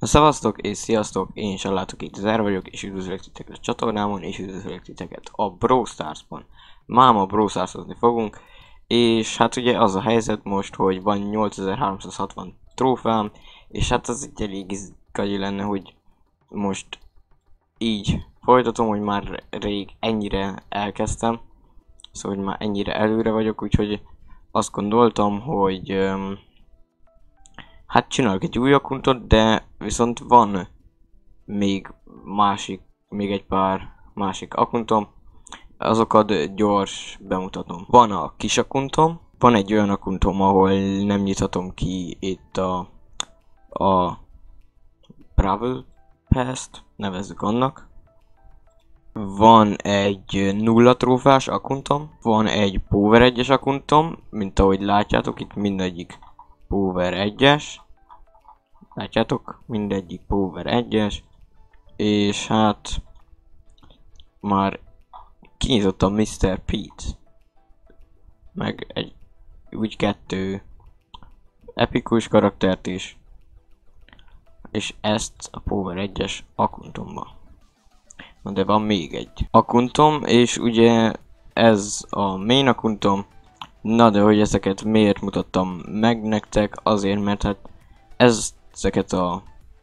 Szevasztok és sziasztok, én Sallátok itt Zer vagyok, és üdvözlök titeket a csatornámon, és üdvözlök titeket a Brawl Stars-ban. Máma Brawl Stars-ozni fogunk, és hát ugye az a helyzet most, hogy van 8360 trófeám, és hát az egy elég izgagyi lenne, hogy most így folytatom, hogy már rég ennyire elkezdtem, szóval hogy már ennyire előre vagyok, úgyhogy azt gondoltam, hogy hát csinálok egy új accountot, de viszont van még egy pár másik accountom, azokat gyors bemutatom. Van a kis accountom, van egy olyan accountom, ahol nem nyithatom ki itt a Brawl Pass-t, nevezzük annak. Van egy 0 trófás accountom, van egy Power 1-es accountom, mint ahogy látjátok, itt mindegyik Power 1-es. Látjátok, mindegyik Power 1-es. És hát már kinyitottam Mr. Pete. Meg egy úgy 2 epikus karaktert is. És ezt a Power 1-es accountomba. Na de van még egy accountom, és ugye ez a main accountom. Na de hogy ezeket miért mutattam meg nektek? Azért, mert hát ezeket a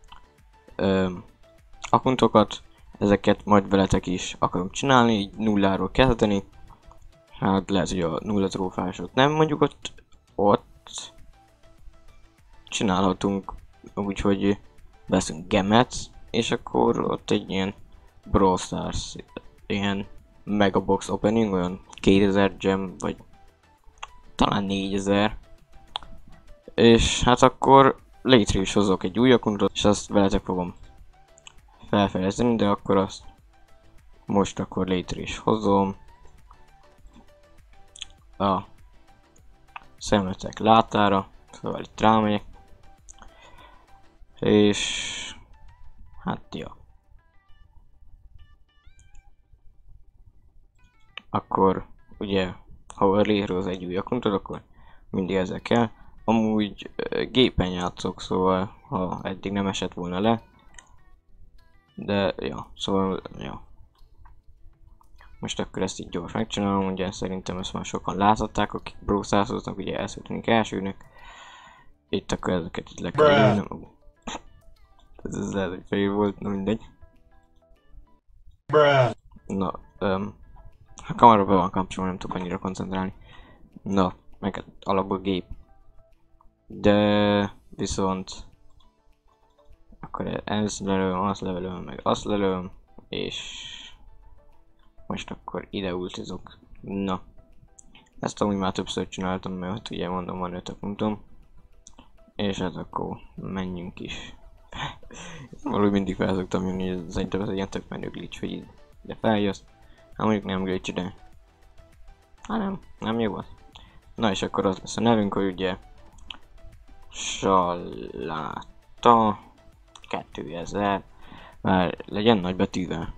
accountokat, ezeket majd veletek is akarom csinálni, így nulláról kezdeni. Hát lehet, hogy a 0 trófásot nem, mondjuk ott csinálhatunk úgyhogy veszünk gemet, és akkor ott egy ilyen Brawl Stars, ilyen megabox opening, olyan 2000 gem, vagy talán 4000. És hát akkor létre is hozok egy új accountot, és azt veletek fogom felfejezni, de akkor azt most akkor létre is hozom. A szemetek látára, szóval itt rámegyek. És hát ja. Akkor ugye, ha létrehoz egy új accountot, akkor mindig ezzel kell. Amúgy gépen játszok, szóval ha eddig nem esett volna le. De ja, szóval ja. Most akkor ezt így gyors megcsinálom, ugye szerintem ezt már sokan láthatták, akik Brawl Stars-oznak, ugye elszültünk elsőnek. Itt akkor ezeket itt le kell írni. Ez lehet, hogy fél volt, na mindegy. Na, a kamera be van kapcsolva, nem tudok annyira koncentrálni. Na, meg alapból gép. De viszont akkor ezt lelőm, azt levelőm, meg azt lelőm, és most akkor ide ultizok. Na, ezt amúgy már többször csináltam, mert ugye mondom, van 5 accountom. És hát akkor menjünk is. Valahogy mindig fel szoktam jönni, hogy szerintem ez egy ilyen tök menő glitch, hogy így de feljössz. Hát mondjuk nem glitch, de hát nem jó az. Na és akkor az lesz a nevünk, hogy ugye Salláta 2000, már legyen nagybetűvel.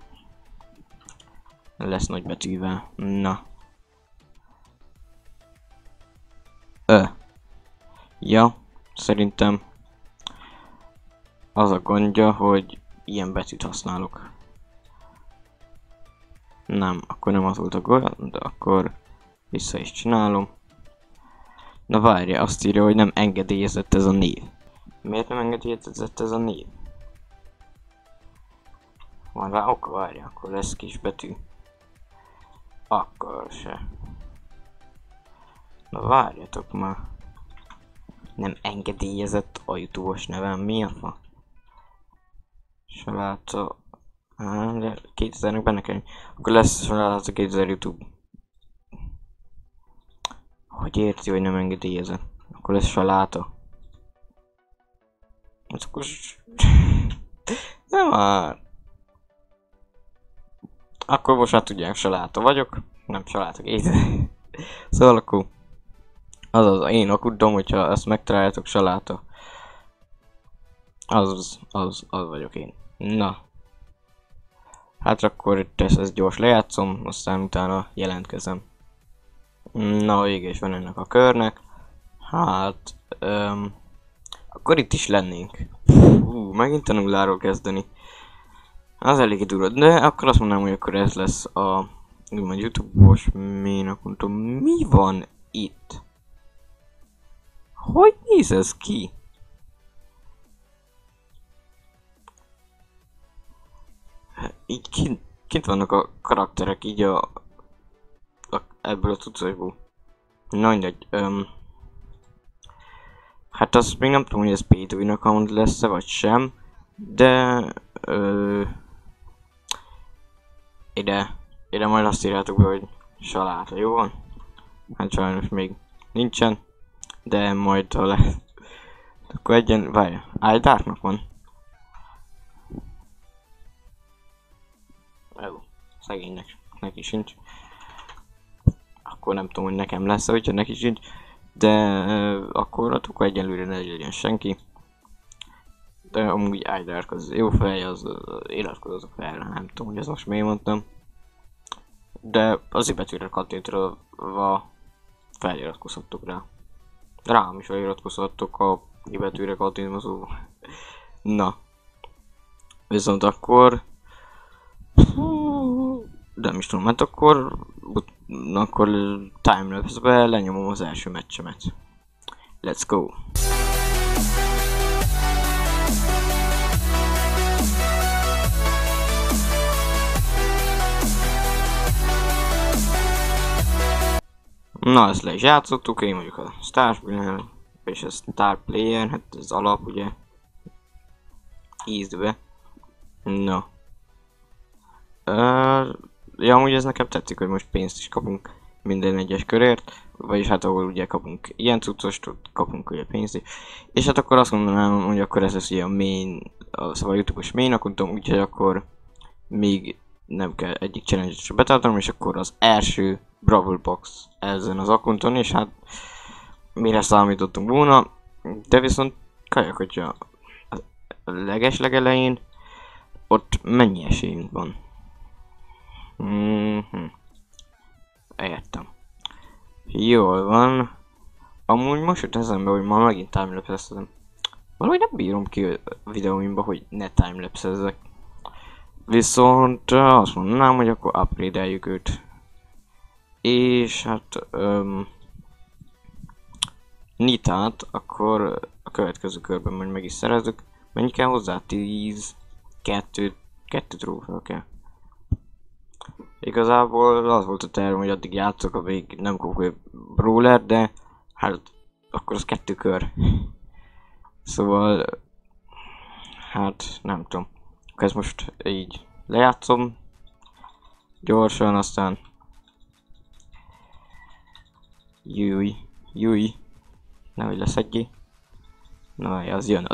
Lesz nagybetűvel. Na. Ja, szerintem az a gondja, hogy ilyen betűt használok. Nem, akkor nem az volt a gond, de akkor vissza is csinálom. Na várja, azt írja, hogy nem engedélyezett ez a név. Miért nem engedélyezett ez a név? Van rá oka, várja, akkor lesz kis betű. Akkor se. Na várjatok már. Nem engedélyezett a YouTube-os nevem, mi a fa? Salláta... de 2000-nek benne kell. Akkor lesz Salláta 2000 YouTube. Hogy érti, hogy nem engedélyezett? Akkor lesz Salláta. Akkor... nem már. Akkor most már tudják, Salláta vagyok. Nem Salláta 2000. Szóval akkor... az én accountom, hogyha ezt megtaláljátok, Salláta. Az vagyok én. Na. Hát akkor itt ezt gyors lejátszom, aztán utána jelentkezem. Na, vége is van ennek a körnek. Hát... akkor itt is lennénk. Megint a nulláról kezdeni. Az eléggé durva, de akkor azt mondanám, hogy akkor ez lesz a YouTube-os main accountom. Mi van itt? Hogy néz ez ki? Így kint vannak a karakterek, így ebből a cuccosból. Na mindegy, hát azt még nem tudom, hogy ez P2 account lesz-e vagy sem, de ide majd azt írjátok be, hogy saláta, jó van? Hát sajnos még nincsen, de majd ha lesz. Akkor várja, iDarknak van. Jó, szegénynek, neki sincs. Akkor nem tudom, hogy nekem lesz, hogyha neki sincs. De akkor egyenlőre ne legyen senki. De amúgy iDark az jó fej, az iratkozzatok fel, nem tudom, hogy ez most miért mondtam. De az betűre kattintva feliratkozhattok rá. Rám is feliratkozhattok a betűre kattintva, szóval. Na. Viszont akkor... De nem is tudom, hát akkor timelapse-be lenyomom az első meccsemet. Let's go! Na, ezt le is játszottuk, én vagyok a Starspinner, és a Star Player, hát ez alap, ugye? Ízdbe. Na. Ja, amúgy ez nekem tetszik, hogy most pénzt is kapunk minden egyes körért, vagyis hát ahol ugye kapunk ilyen cuccost, ott kapunk ugye pénzt is. És hát akkor azt mondanám, hogy akkor ez lesz ugye a main, szóval a YouTube-os main accountom, úgyhogy akkor még nem kell egyik challenge-et sem betartanom, és akkor az első Brawl Box ezen az accounton, és hát mire számítottunk volna, de viszont kajak, hogyha a legelején ott mennyi esélyünk van. Értem. Jól van. Amúgy most jut eszembe, hogy ma megint timelapse-ezem. Valahogy nem bírom ki a videóimba, hogy ne timelapse-ezzek. Viszont azt mondanám, hogy akkor upgrade-eljük őt. És hát Nitát akkor a következő körben majd meg is szerezzük. Mennyi kell hozzá? 10, 2 trófea kell. Igazából az volt a tervem, hogy addig játszok, amíg nem kapok brawler, de hát akkor az 2 kör. Szóval hát nem tudom. Akkor ezt most így lejátszom gyorsan, aztán Júj, nehogy leszedjé. Na, az jön,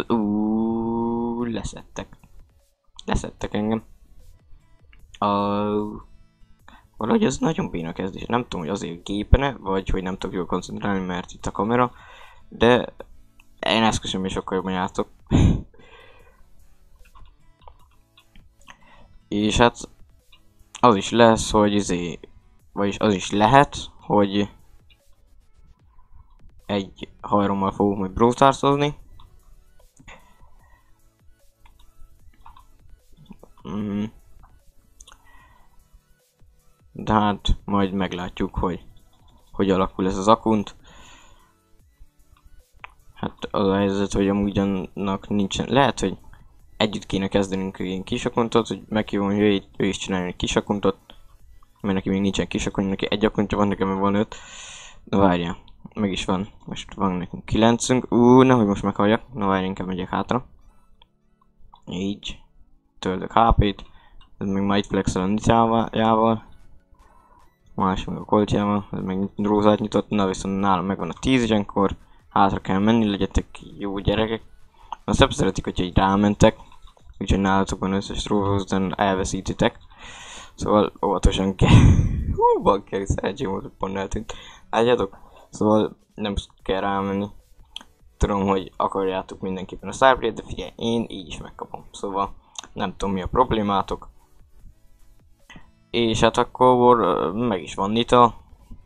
leszettek engem. Valahogy ez nagyon béna kezdés, nem tudom, hogy azért gépene, vagy hogy nem tudok jól koncentrálni, mert itt a kamera, de én ezt köszönöm, és sokkal jobban játszok. És hát az is lesz, hogy vagyis az is lehet, hogy egy haverommal fogok majd Brawl Stars-ozni. De hát majd meglátjuk, hogy alakul ez az account. Hát az a helyzet, hogy amúgy annak nincsen. Lehet, hogy együtt kéne kezdenünk egy kis accountot, hogy meghívom, hogy ő is csináljon egy kis accountot. Mert neki még nincsen kis account, neki egy accountja van, nekem van 5. Na várjál, meg is van. Most van nekünk 9-ünk. Nehogy most meghalljak. Na várjál, inkább megyek hátra. Így. Töltök HP-t. Ez meg majd flexel a Nitával. Másik meg a koltjával, ez meg rózát nyitott, na viszont nálam megvan a 10, ilyenkor hátra kell menni, legyetek jó gyerekek. Azt szebb szeretik, hogyha így rámentek, úgyhogy nálatok van összes rózát, utána elveszítitek. Szóval óvatosan kell. Bakker, szerencsém volt, hogy pont eltűnt. Látjátok? Szóval nem kell rámenni. Tudom, hogy akarjátok mindenképpen a Starplay-t, de figyelj, én így is megkapom. Szóval nem tudom, mi a problémátok. És hát akkor meg is van Nita.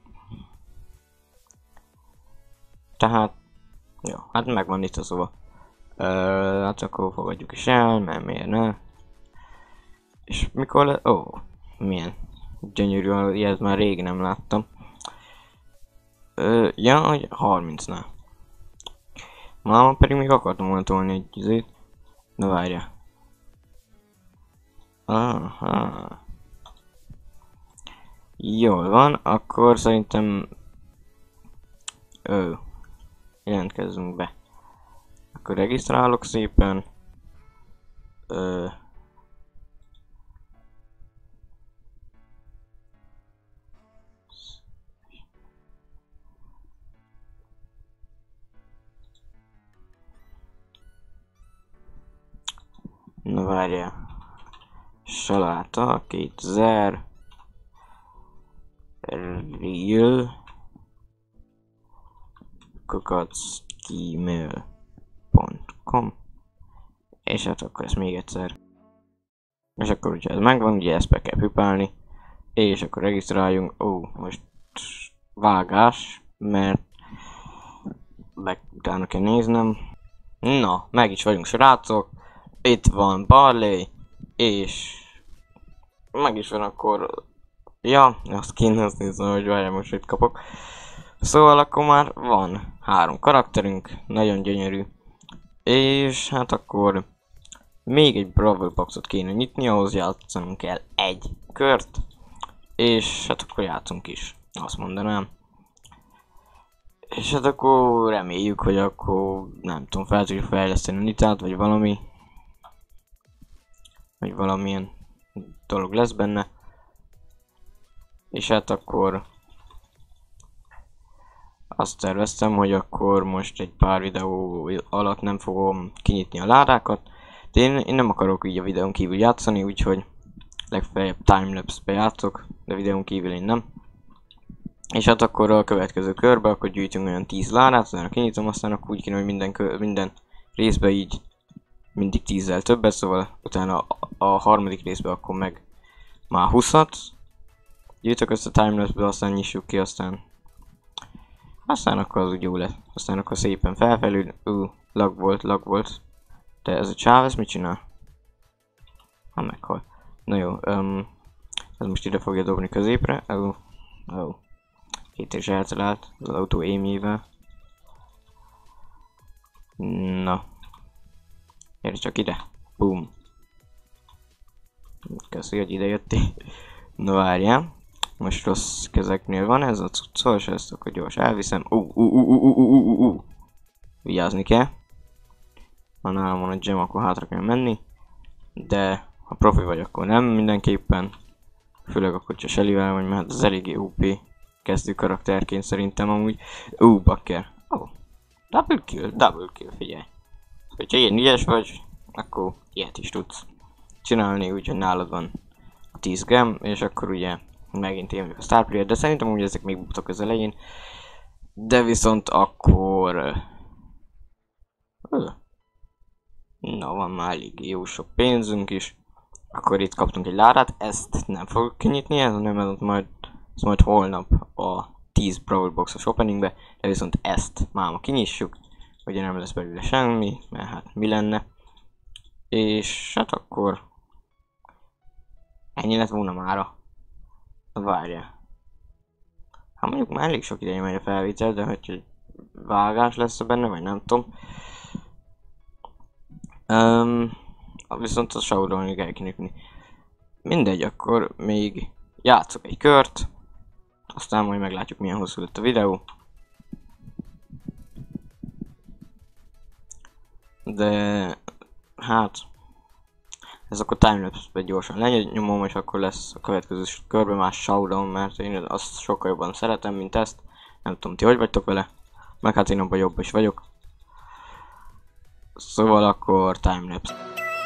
Tehát, jó, hát meg van Nita, szóval Hát akkor fogadjuk is el, mert miért ne? És mikor milyen gyönyörű, ilyet már rég nem láttam. Ja, hogy 30-nál. Máma pedig még akartam volna tolni egy izét. Na várja. Aha. Jól van, akkor szerintem... jelentkezzünk be. Akkor regisztrálok szépen. Na várjál. Saláta 2000. Real. kakacgmail.com. És hát akkor ezt még egyszer. És akkor ugye ez megvan, ugye ezt be kell pipálni. És akkor regisztráljunk. Most vágás, mert utána kell néznem. Na, meg is vagyunk, srácok. Itt van Barley, és meg is van akkor... Ja, azt kéne, azt nézem, hogy várjál, most itt kapok. Szóval akkor már van 3 karakterünk, nagyon gyönyörű. És hát akkor még egy Brawl Boxot kéne nyitni, ahhoz játszanunk kell egy kört. És hát akkor játszunk is, azt mondanám. És hát akkor reméljük, hogy akkor nem tudom, fel tudjuk fejleszteni a Nitát, vagy valami. Vagy valamilyen dolog lesz benne. És hát akkor azt terveztem, hogy akkor most egy pár videó alatt nem fogom kinyitni a ládákat. De én nem akarok így a videón kívül játszani, úgyhogy legfeljebb timelapse-be játszok, de videón kívül én nem. És hát akkor a következő körbe, akkor gyűjtünk olyan 10 ládát, utána kinyitom, aztán akkor úgy kéne, hogy minden részbe így mindig 10-zel többet, szóval utána a harmadik részbe akkor meg már 20-at. Gyűjtök ezt a timelapse-be, aztán nyissuk ki, aztán akkor az úgy jó lesz. Aztán akkor szépen felfelül. Lag volt. De ez a csáv, ez mit csinál? Meghal. Na jó, ez most ide fogja dobni középre. Itt is eltalált az autó aimjével. Na. Gyere csak ide. Boom. Köszi, hogy ide jöttél. Na várjál. Most rossz kezeknél van ez a cuccol, és ezt akkor gyors elviszem. Vigyázni kell. Ha nálam van a gem, akkor hátra kell menni. De ha profi vagy, akkor nem mindenképpen. Főleg akkor, ha Shellyvel vagy, mert az eléggé OP kezdő karakterként szerintem amúgy. Bakker. Double kill, figyelj. Hogyha ilyen ügyes vagy, akkor ilyet is tudsz csinálni, úgyhogy nálad van a 10 gem, és akkor ugye megint én vagyok a Star Player, de szerintem úgy ezek még buktak az elején. De viszont akkor... Na, van már elég jó sok pénzünk is. Akkor itt kaptunk egy ládát, ezt nem fogok kinyitni, ez nem, majd holnap a 10 Brawl Boxos openingbe, de viszont ezt máma kinyissuk. Ugye nem lesz belőle semmi, mert hát mi lenne. És hát akkor... ennyi lett volna mára. Várja. Hát mondjuk már elég sok ideje megy a felvétel, de hogy vágás lesz benne, vagy nem tudom. Viszont a showdown-ig el kell nyitni. Mindegy, akkor még játszok egy kört. Aztán majd meglátjuk, milyen hosszú lett a videó. De hát ez akkor timelapse-be gyorsan lenyomom, és akkor lesz a következő körben más showdown, mert én azt sokkal jobban szeretem, mint ezt. Nem tudom, ti hogy vagytok vele, meg hát én abban jobb is vagyok. Szóval akkor timelapse.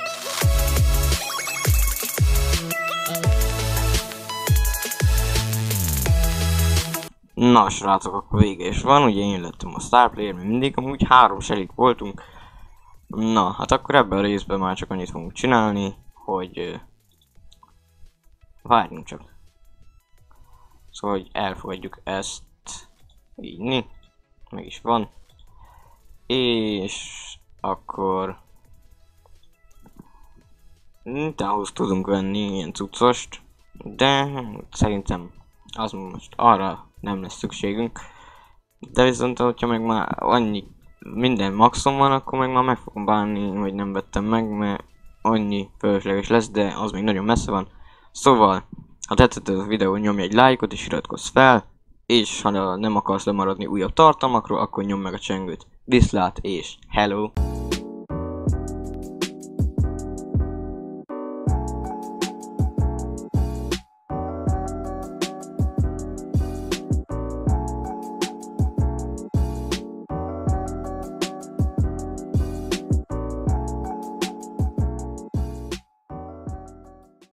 Na srácok, akkor vége is van, ugye én lettem a Star Player, mint mindig, amúgy 3 Shellyk voltunk. Na, hát akkor ebben a részben már csak annyit fogunk csinálni, hogy... várjunk csak. Szóval, hogy elfogadjuk ezt. Így, meg is van. És akkor ahhoz tudunk venni ilyen cuccost, de szerintem az most arra nem lesz szükségünk. De viszont, hogyha meg már annyi minden maximum van, akkor meg már meg fogom bánni, hogy nem vettem meg, mert annyi fölösleges lesz, de az még nagyon messze van. Szóval, ha tetszett ez a videó, nyomj egy lájkot és iratkozz fel, és ha nem akarsz lemaradni újabb tartalmakról, akkor nyomj meg a csengőt. Viszlát és hello!